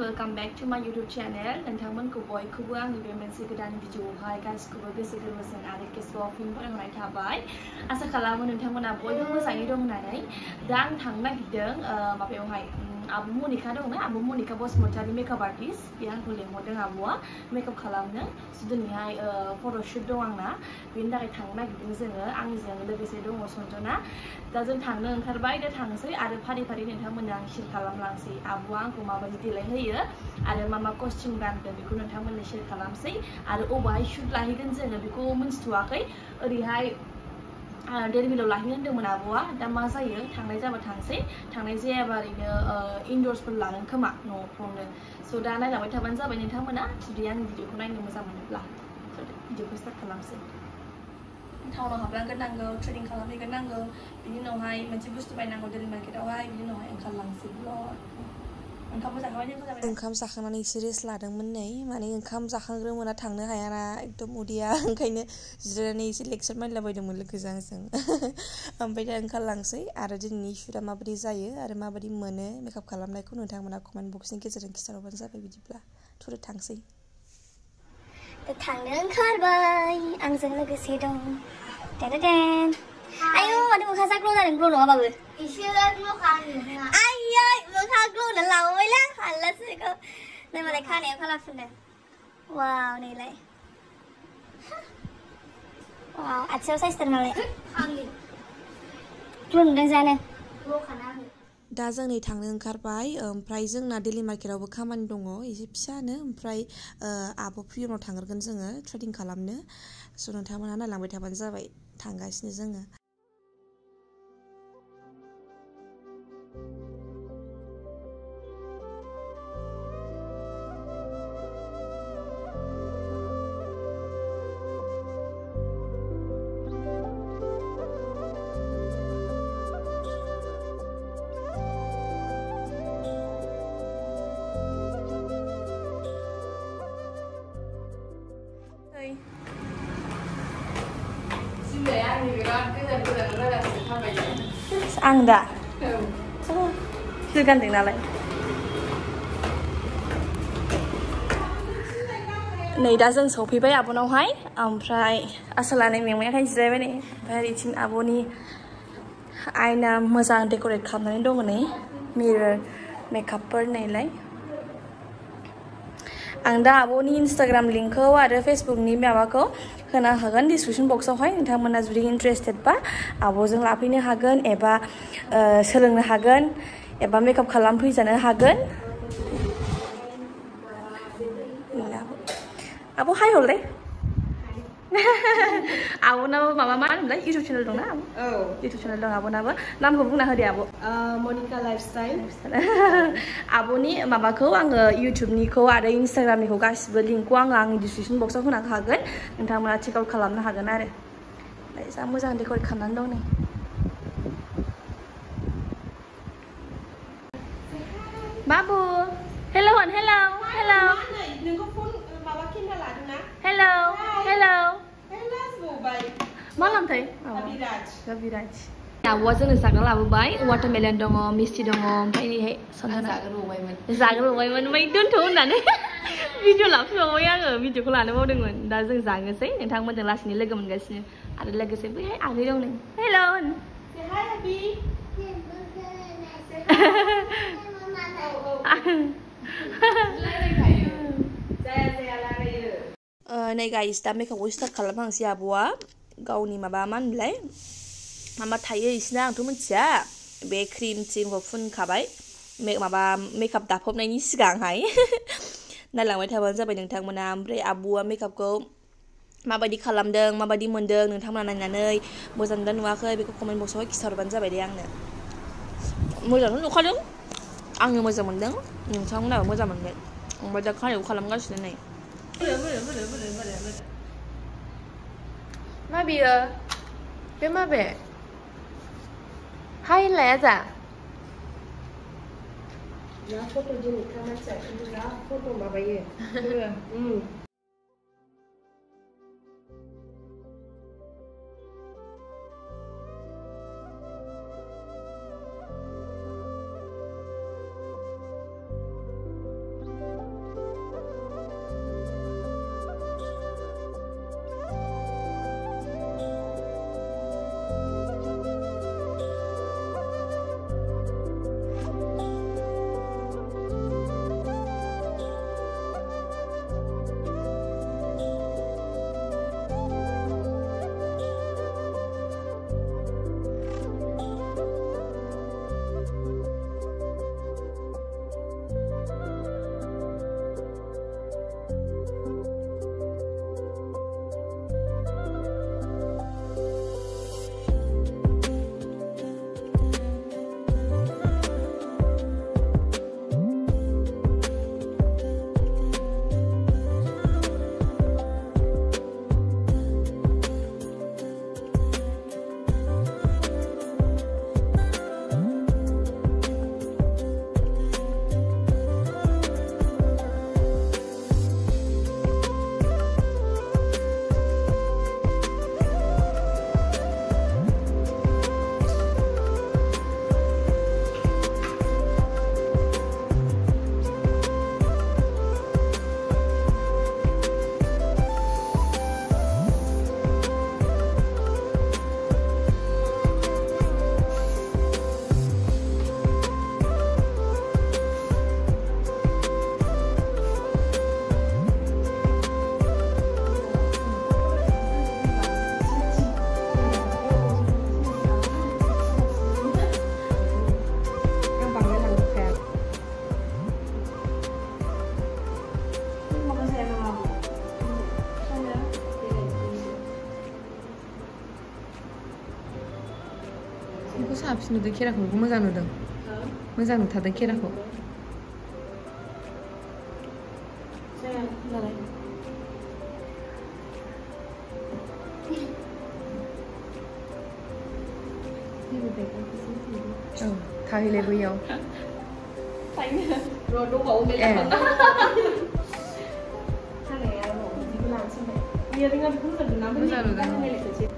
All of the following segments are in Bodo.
welcome back to my YouTube channel. नोंथांमोनखौ बयखौबो आंनि बे मोनसे गोदान भिडिअआवहाय गासिखौबो गोसो गोरबोजों आरो गोसोआव फिन फरायहरनाय थाबाय। आसा खालामो नोंथांमोना बयबो मोजाङै दं होननानै। दा आं थांनो नागिरदों माबायावहाय आब' मनिका दंना, आब' मनिका बसुमतारी मेकआप आर्टिस्ट। बे आंखौ लेंहरदों आब'आ मेकआप खालामनो। दिनैहाय फट'शुट दं आंना, बेनि थाखाय थांनो नागिरदों जोङो। आंजों लोगोसे दङ सन्जना। दा जों थांनो ओंखारबाय, दा थांसै आरो फारि फारि नोंथांमोननो आं शेयार खालामलांसै। आब'आ आंखौ माबायदि देलायहोयो आरो मा कस्टिउम गानदों बेखौ नोंथांमोननो शेयार खालामसै। आरो अबाहाय शुट लाहैगोन जोङो बेखौ मिन्थिथ'वाखै। ओरैहाय दिल्लीयाव लाहैनो होनदोंमोन आब'आ। दा मा जायो, थांनाय जाबा थांसै, थांनाय जायाबा ओरैनो इनडर्सफोर लागोन खोमा न'फ्रावनो। स' दा नायलांबाय थाबानो जाबाय नोंथांमोना, जुदि आंनि भिडिअखौ नायनो मोजां मोनोब्ला। भिडिअखौ स्टार्ट खालामसै। टाउनाव हाबलांग्रोनांगौ, ट्रेडिं खालामहैग्रोनांगौ, बिनि उनावहाय मोनसे बुस्थु बायनांगौ दिल्ली मार्केटावहाय, बिनि उनावहाय ओंखारलांसै। ओंखाम जाखांनानै एसे रेस्ट लादोंमोन नै, माने ओंखाम जाखांग्रो मोना थांनो हायाना एकदम उदैया, ओंखायनो जिरायनानै एसे लेक्सार मारिलाबायदोंमोन लोगोजों आंजों। ओमफ्राय दा ओंखारलांसै आरो दिनैनि शुटआ माबायदि जायो आरो माबायदि मोनो मेकआप खालामनायखौ नोंथांमोना कमेन्ट बक्सनि गेजेरजों खिन्थाहरबानो जाबाय। बिदिब्ला थुदो थांसै। थांनो ओंखारबाय, आंजों लोगोसे दं। आयौ माथो मोखाङा जा ग्ल' जादों, ग्ल' नङाबाबो एसे ग्ल' खालामो। आयै मोखाङा ग्ल'ना लाबायला हाल्लासो बेखौ। नै मालाय खानायाव खालार फुनदों। वाव नैलाय, वाव आथिङाव साइसथार मालाय। ग्ल' नुदों जानो, ग्ल' खाना आङो। दा जों नै थांनो ओंखारबाय। ओमफ्राय जोंना दिल्ली मार्केटावबो खामानि दङ एसे फिसानो। ओमफ्राय आब' प्रियनाव थांग्रोगोन जोङो ट्रेडिं खालामनो। स' नोंथांमोना नायलांबाय थाबानो जाबाय, थांगासिनो जोङो। आं दा सोर गानदों नालाय। नै दा जों सफैबाय आब'नावहाय। ओमफ्राय आसोलानै मेंनायखाय जिरायबाय नै। ओमफ्राय ओरैथिं आब'नि आयना मोजां डेक'रेट खालामनानै दङ नै, मिरर मेकआपफोर नैलाय। आं दा आब'नि इन्सटाग्राम लिंकखौ आरो फेसबुकनि माबाखौ होना होगोन डिसक्रिपसन बक्सआवहाय। नोंथांमोना जुदि इन्टारेस्टेडबा आब'जों लाफैनो हागोन, एबा सोलोंनो हागोन, एबा मेकआप खालामफैजानो हागोन। आब' हाय हरलै। आब'नाबो माबा मा होनोमोनलाय इउटुब चेनेल दंना? औ इउटुब चेनेल दं आब'नाबो। नामखौ बुंना होदे आब'। मनिका लाइफस्टाइल। आब'नि माबाखौ आङो इउटुबनिखौ आरो इन्सटाग्रामनिखौ गासिबो लिंकखौ आङो आंनि डिसक्रिपसन बक्सआव होना हागोन। नोंथांमोना चेक आउट खालामनो हागोन आरो। जा मोजां डेक'रेट खालामनानै दं नै। बाबु हेलौ होन, हेलौ हेलौ। Hello hello. मा नामथाय? रबिराज। आब'आ जोंनो जाग्रा लाबोबाय। वाटारमेलन दङ, मिस्टि दङ, ओमफ्राय ओरैहाय जाग्रोबावबायमोन ओमफ्राय दोनथ' होननानै भिडिअ लाफिनबावबाय आङो। भिडिअखौ लानो बावदोंमोन। दा जों जानोसै, नोंथांमोनजों लासैनो लोगो मोनगासिनो। आरो लोगोसे बैहाय आगै दं नै। हेलौ होन। नै गाइस, दा मेकआपखौ स्टार्ट खालामहांसै आब'आ। गावनि माबा मा होनोमोनलाय, मा थायो इसिना आंथ' मिथिया। बे क्रिमखौ फुनखाबाय माबा मेकआप दाफबनायनि सिगांहाय। नायलांबाय थाबानो जाबाय नोंथांमोना। ओमफ्राय आब'आ मेकआपखौ माबायदि खालामदों, माबायदि मोन्दों, नोंथांमोना नायनानै मोजां नुदोंना नुवाखै बेखौ कमेन्ट बक्सआवहाय खिन्थाहरबानो जाबाय दे आंनो। मोजांथ' नुखादों, आंनो मोजां मोन्दों, नोंथांमोनाबो मोजां मोनगोन। ओमफ्राय दा खानायखौ खालामगासिनो नै। मा बियो? बे माबे? हाय होनलाया जा। ना फट' दिनै मानसिया ना फट' माबायो। बेखौ साबसिन नुदों खेराखौ बेखौ मोजां नुदों मोजां नुथारदों खेराखौ औ थाहैलाय बैयाव rồi đúng bộ mình là phần đó hai này bộ mình làm xong này bây giờ tiếng Anh cũng cần nắm với nhau các này lại phải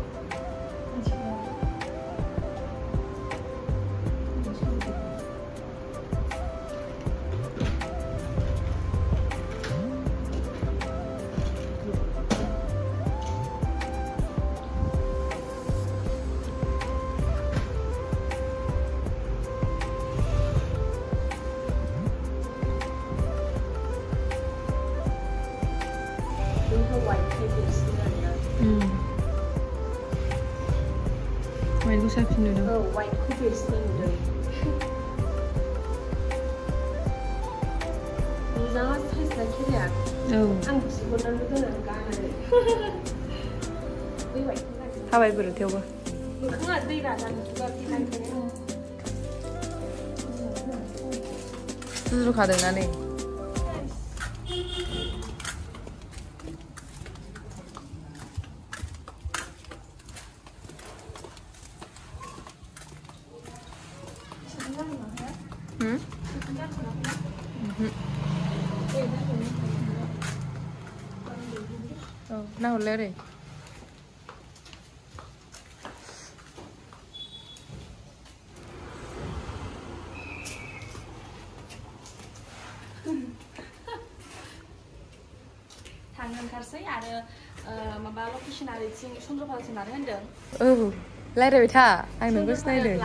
White 사진 누르. white cookies 누르. 이상한 사이즈가 키야. 한국 식으로는 그거는 까나래. 왜 white? 하와이 브로 태워. 그거 안 되라 나는 그거 비싼 거네. 스스로 가능하네. 응? 나 올래래. 당근 가르세 아래 마바 로케이션 아래 지금 손으로 나를 한대. 라이레 타. 아이 너무 스나이드.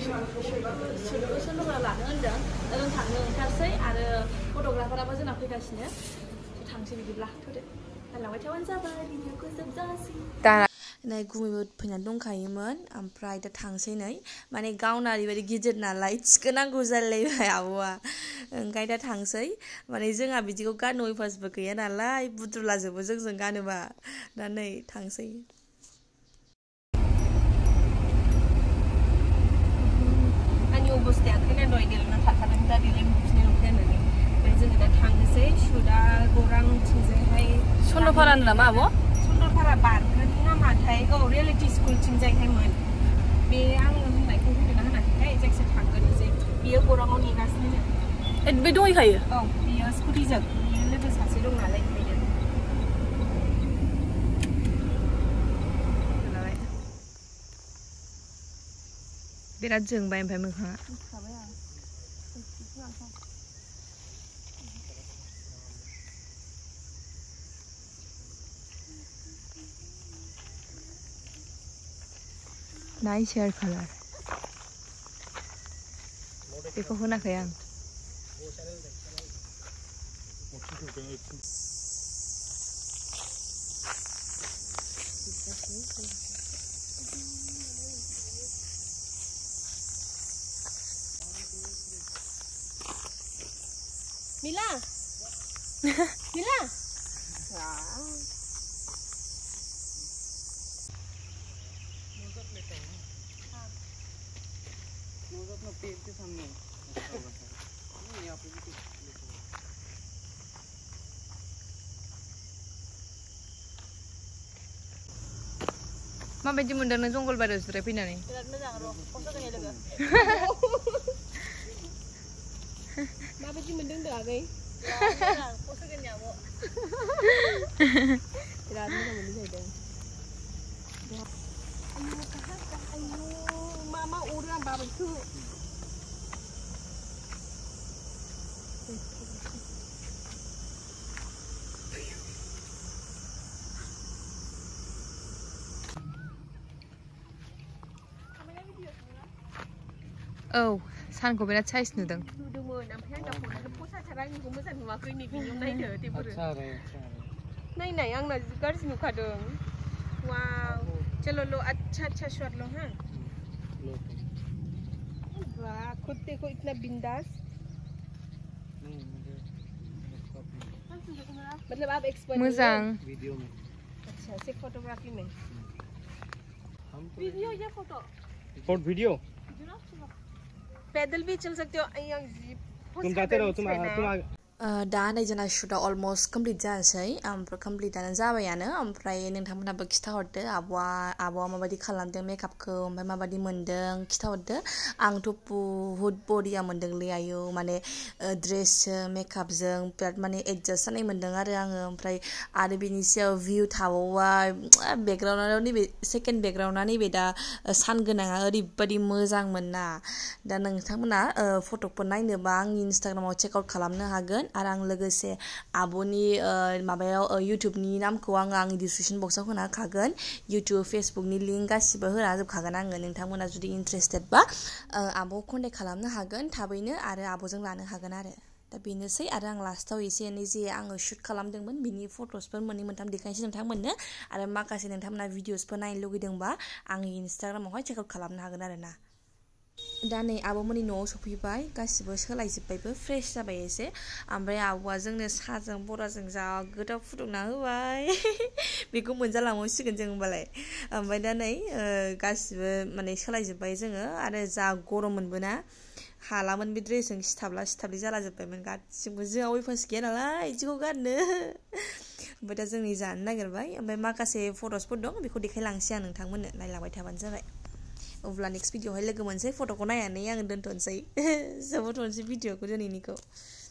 손으로 나를 한대. 당근 가르세 아래 포토그래퍼라고 저는 아프리카시네. 당신 비블라 그래. 달라고 태원 잡아 비디오고 섭자시. 다 नै गुमैबो फैनानै दंखायोमोन ओमफ्राय दा थांसै नै माने गावना ओरैबायदि गिदिर नालाय थिखोनांगौ जालायबाय आब'आ ओंखाय दा थांसै माने जोंहा बिदिखौ गाननो अयभासबो गैया नालाय बुद्रुलाजोबो जोंजों गानोबा दा नै थांसै आंनि अबस्थाया ओंखायनो दहाय देलायना थाखादों दा देलायनो बिदिनो होननानै ओमफ्राय जोङो दा थांनोसै सुदा गौरांथिंजायहाय सनदपारानो नामा आब' सनदपारा बारगोन नामाथाय रियेलिटि स्कुलथिंजायहायमोन बे आङो होननायखौ होनोना होनाखैथाय जायखिजाया थांगोन जे बियो गौराङाव नेगासिनो बे दंहैखायो औ बियो स्कुटिजों बियो लोगो सासे दं नालाय ओंखायनो बिराद जोंबाय ओमफ्राय मोखाङा Nice hair color. बेखौ होनाखै आं Mila Mila माबायदि मोनदों नों जंगलबारियाव जिरायफैनानै बिराद मोजां र' खस'गोन लोगो माबायदि मोनदों होनदों आगै बिराद मोजां खस'गोन आब' बिराद मोजां मोनदों जाहैदों आयु मा अरो आं बाबायखौ औ सानखौ बिराद साइज नुदों नुदोंमोन ओमफ्राय आं दा हरनानै फसाथारा आंनिखौ मोजां नुवाखै नै बिनियाव नायदो तेबोरो नायनाय आंना गाज्रि नुखादों वाव चलो लो अच्छा शॉट लो हाँ वाह खुद देखो इतना बिंदास मतलब आप एक्सपर्ट मोजां अच्छा सिर्फ फोटोग्राफी में वीडियो या फोटो फॉर वीडियो पैदल भी चल सकते हो तुम जाते रहो तुम दा नै जोंना शुटआ अलमोस्ट कमप्लिट जानोसै ओमफ्राय कमप्लिटानो जाबायानो ओमफ्राय नोंथांमोनाबो खिथाहरदो आब'आ माबायदि खालामदों मेकआपखौ ओमफ्राय माबायदि मोन्दों खिथाहरदो आंथ' बुहुत बरिया मोन्दोंलै आयौ माने ड्रेसजों मेकआपजों बिराद माने एडजास्ट जानाय मोन्दों आङो ओमफ्राय आरो बिनि सायाव भिउ थाबावबा बेकग्राउन्डआव नैबे सेकेन्ड बेकग्राउन्डआ नैबे दा सान गोनाङा ओरैबायदि मोजांमोन ना दा नोंथांमोना फट'फोर नायनोबा आंनि इन्सटाग्रामाव चेक आउट खालामनो हागोन आरो आं लोगोसे आब'नि माबायाव इउटुबनि नामखौ आङो आंनि डिसक्रिपसन बक्सआव होना होखागोन इउटुब फेसबुकनि लिंक गासिबो होना जोबखागोन आङो नोंथांमोना जुदि इन्टारेस्टेडबा आब'खौ कन्टेक्ट खालामनो हागोन थाबैनो आरो आब'जों लानो हागोन आरो दा बेनोसै आरो आं लास्टाव एसे एनै जे आङो शुट खालामदोंमोन बिनि फट'सफोर मोननै मोनथाम देखायनोसै नोंथांमोननो आरो माखासे नोंथांमोना भिडिअसफोर नायनो लुगैदोंबा आंनि इन्सटाग्रामावहाय चेक आउट खालामनो हागोन आरो ना दा नै आब'मोननि न'आव सफैबाय गासिबो सोलायजोब्बायबो फ्रेश जाबाय एसे ओमफ्राय आब'आ जोंनो साहाजों बराजों जा गोथाव फुदुंना होबाय बेखौ मोनजालांबावसिगोन जों होमबालाय ओमफ्राय दा नै गासिबो माने सोलायजोब्बाय जोङो आरो जा गरम मोनबोना हालामोन बे ड्रेसजों सिथाबला सिथाबलि जालाजोब्बायमोन गासिबो जोंहा अयभास गैया नालाय बिदिखौ गाननो ओमफ्राय दा जोंनि जानो नागिरबाय ओमफ्राय माखासे फट'सफोर दं बेखौ देखायलांसै आं नोंथांमोननो नायलांबाय थाबानो जाबाय अब्ला नेक्स्ट भिडिअआवहाय लोगो मोनसै फट'खौ नायनानै आङो दोनथ'नोसै जोबोथ'नोसै भिडिअखौ दिनैनिखौ